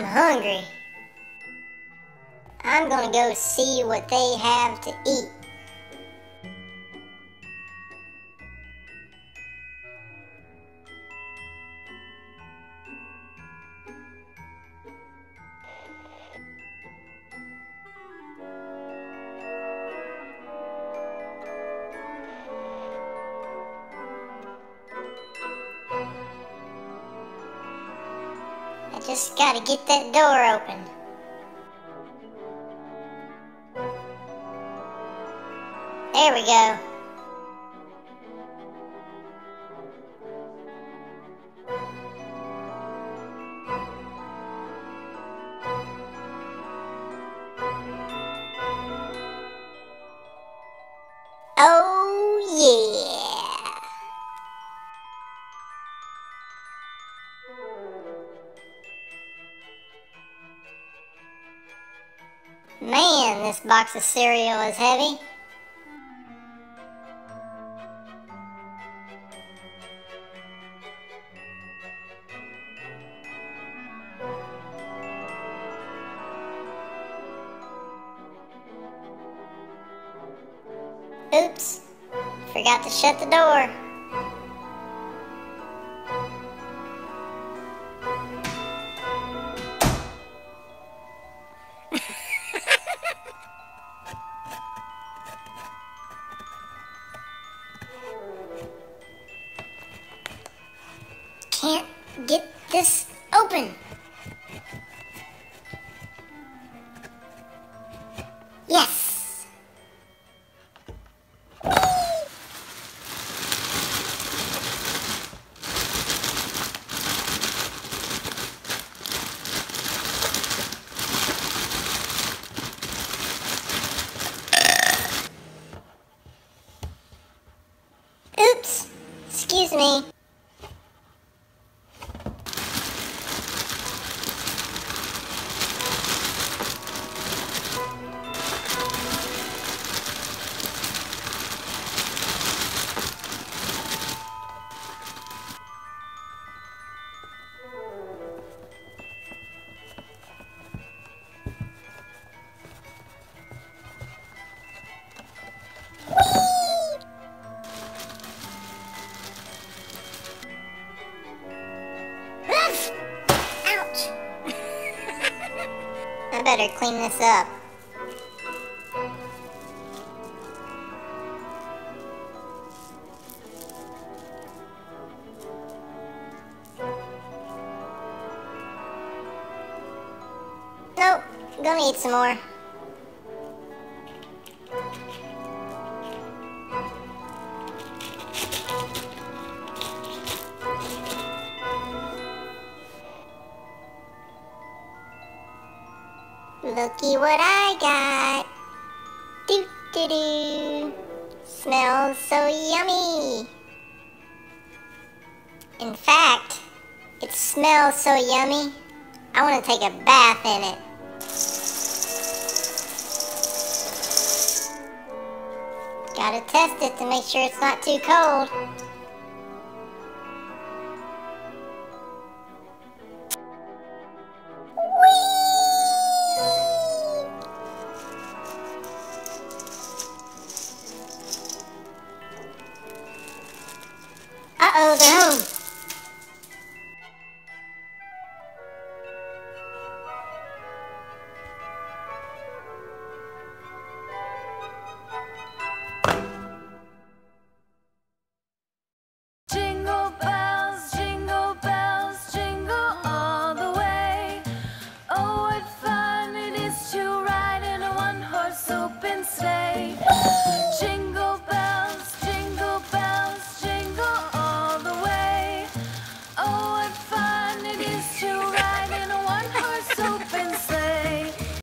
hungry. I'm gonna go see what they have to eat. I just gotta get that door open. There we go. Oh yeah. Man, this box of cereal is heavy. Oops, forgot to shut the door. Can't get this open. Yes. Oops, excuse me. Ouch! I better clean this up. Nope, gonna eat some more. Looky what I got. Doo doo doo. Smells so yummy. In fact, it smells so yummy, I want to take a bath in it. Gotta test it to make sure it's not too cold. Uh-oh, they're home.